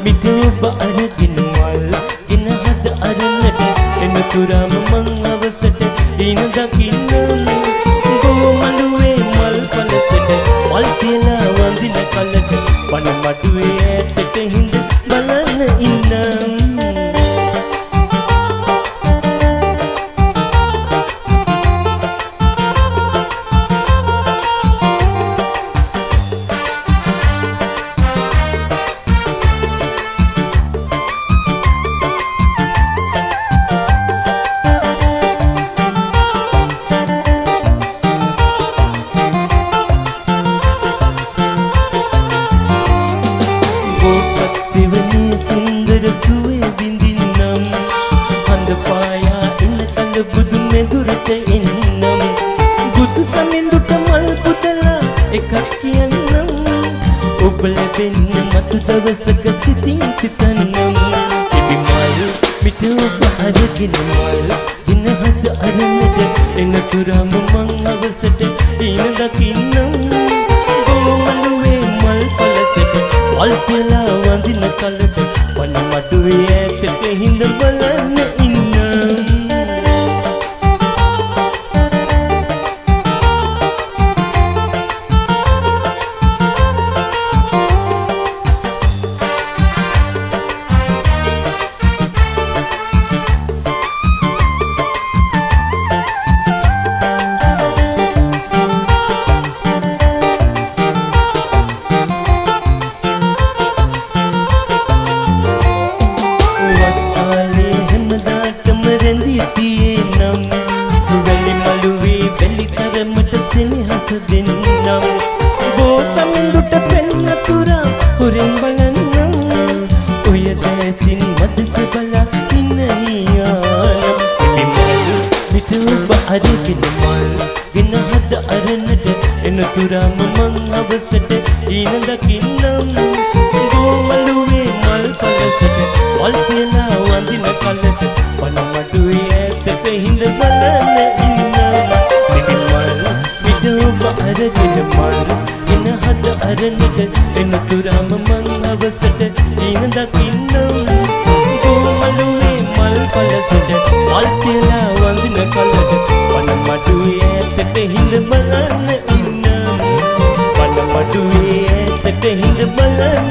මිටුබ අරගෙන මල් ගෙන හද අරන්නට එනතුරම මං අවසට දින දකින්න ගෝමලුවේ මල් පලසට මල් තියලා වඳින කලට වන මඩුවේ ඈතට හිඳ බලන්න ඉන්නම් දවසක සිතින් සිතන්නම් ඉබි මල් මිටුබ අරගෙන මල් දින හද අරන්නට එනතුරම මං අවසට ඊන දකින්නම් ගෝමලුවේ මල් පලසට මල් තියලා වඳින කලට වන මඩුවේ ඈතට හිඳ බලන්න ඉන්නම් එනතුරම මං අවසට ඊන දකින්නම් ගෝමලුවේ මල් පලසට මල් තියලා වඳින කලට වන මඩුවේ ඈතට හිඳ බලන්න ඉන්නම් ඉබි මල් මිටුබ අරගෙන මල් ගෙන හද අරන්නට එනතුරම මං අවසට ඊන දකින්නම් ගෝමලුවේ මල් පලසට මල් තියලා වඳින කලට වන මඩුවේ ඈතට හිඳ බලන්න මඩුවේ ඈතට හිඳ බලන්න